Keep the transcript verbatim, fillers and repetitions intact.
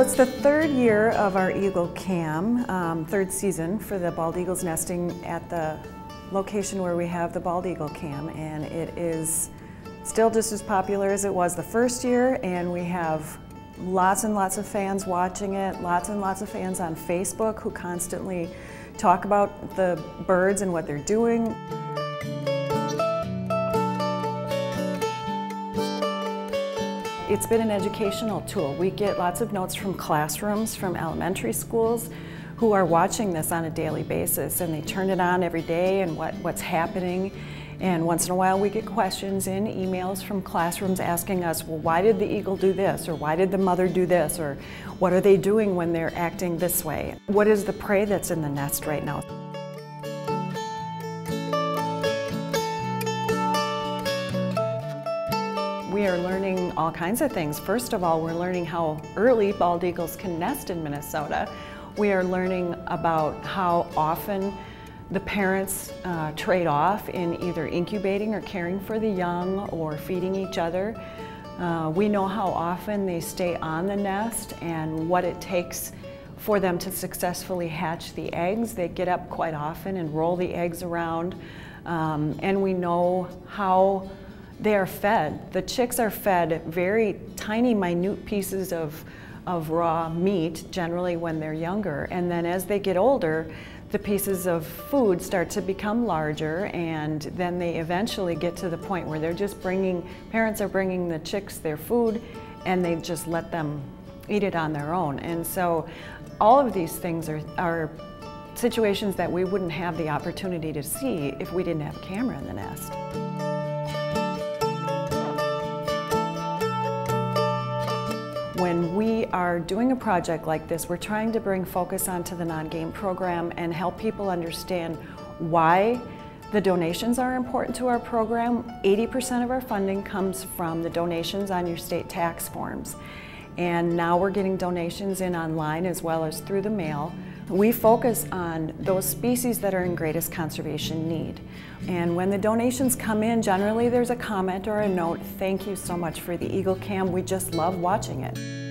it's the third year of our Eagle Cam, um, third season for the bald eagles nesting at the location where we have the bald eagle cam, and it is still just as popular as it was the first year, and we have lots and lots of fans watching it, lots and lots of fans on Facebook who constantly talk about the birds and what they're doing. It's been an educational tool. We get lots of notes from classrooms, from elementary schools, who are watching this on a daily basis, and they turn it on every day and what, what's happening. And once in a while we get questions in emails from classrooms asking us, well, why did the eagle do this? Or why did the mother do this? Or what are they doing when they're acting this way? What is the prey that's in the nest right now? We are learning all kinds of things. First of all, we're learning how early bald eagles can nest in Minnesota. We are learning about how often the parents uh, trade off in either incubating or caring for the young or feeding each other. Uh, we know how often they stay on the nest and what it takes for them to successfully hatch the eggs. They get up quite often and roll the eggs around. Um, and we know how they are fed. The chicks are fed very tiny, minute pieces of, of raw meat, generally when they're younger. And then as they get older, the pieces of food start to become larger, and then they eventually get to the point where they're just bringing, parents are bringing the chicks their food, and they just let them eat it on their own. And so all of these things are, are situations that we wouldn't have the opportunity to see if we didn't have a camera in the nest. When we are doing a project like this, we're trying to bring focus onto the Nongame program and help people understand why the donations are important to our program. eighty percent of our funding comes from the donations on your state tax forms. And now we're getting donations in online as well as through the mail. We focus on those species that are in greatest conservation need. And when the donations come in, generally there's a comment or a note, thank you so much for the Eagle Cam, we just love watching it.